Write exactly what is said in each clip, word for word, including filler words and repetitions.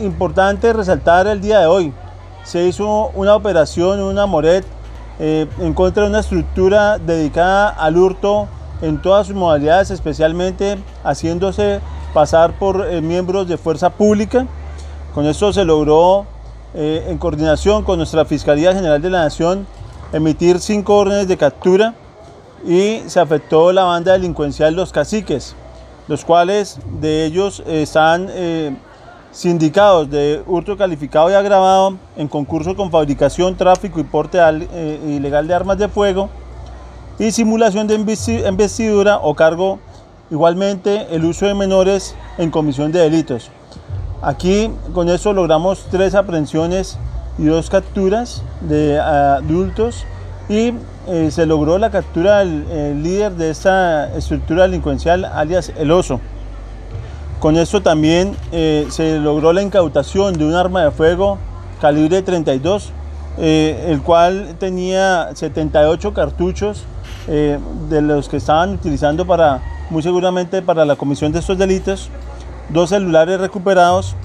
importante resaltar el día de hoy. Se hizo una operación, una moret, eh, en contra de una estructura dedicada al hurto en todas sus modalidades, especialmente haciéndose pasar por eh, miembros de fuerza pública. Con esto se logró, eh, en coordinación con nuestra Fiscalía General de la Nación, emitir cinco órdenes de captura y se afectó la banda delincuencial Los Caciques, los cuales de ellos están eh, sindicados de hurto calificado y agravado en concurso con fabricación, tráfico y porte eh, ilegal de armas de fuego y simulación de investidura o cargo, igualmente el uso de menores en comisión de delitos. Aquí con eso logramos tres aprehensiones y dos capturas de adultos y eh, se logró la captura del el líder de esta estructura delincuencial, alias El Oso. Con esto también eh, se logró la incautación de un arma de fuego calibre treinta y dos, eh, el cual tenía setenta y ocho cartuchos eh, de los que estaban utilizando para, muy seguramente para la comisión de estos delitos, dos celulares recuperados.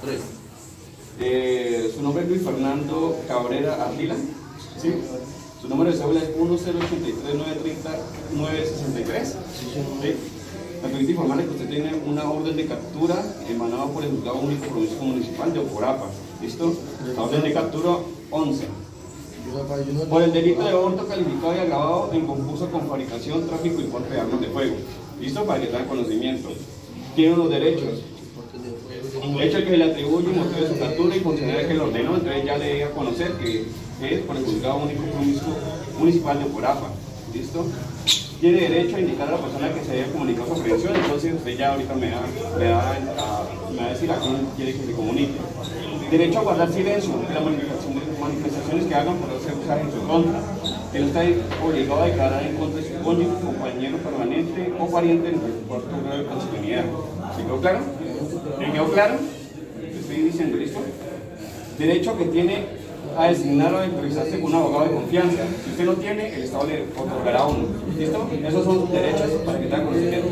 Eh, su nombre es Luis Fernando Cabrera Ardila, ¿sí? Su número de cédula es uno cero ocho tres nueve tres cero nueve seis tres. ¿Sí? Me permite informarle que usted tiene una orden de captura emanada por el Juzgado Único Provincial Municipal de Oporapa. ¿Listo? La orden de captura once. Por el delito de hurto calificado y agravado en concurso con fabricación, tráfico y porte de armas de fuego. ¿Listo? Para que tenga conocimiento. Tiene unos derechos. El hecho que se le atribuye el motivo de su captura y considera que lo ordenó, entonces ya le diga a conocer que es por el Juzgado Único Municipal de Oporapa. ¿Listo? Tiene derecho a indicar a la persona que se haya comunicado su aprehensión, entonces usted ya ahorita me, da, me, da a, me va a decir a quién quiere que se comunique. Derecho a guardar silencio de las manifestaciones que hagan por ser usadas en su contra. Que no está obligado a declarar en contra de su cónyuge, compañero permanente o pariente en el cuarto grado de consanguinidad. ¿Se quedó claro? ¿Me quedó claro? Te estoy diciendo, ¿listo? Derecho que tiene a designar o a autorizarse con un abogado de confianza. Si usted no tiene, el Estado le otorgará uno. ¿Listo? Esos son sus derechos para que tenga conocimiento.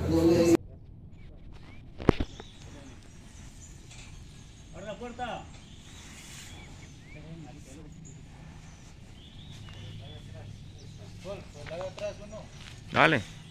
¡Abre la puerta! Dale.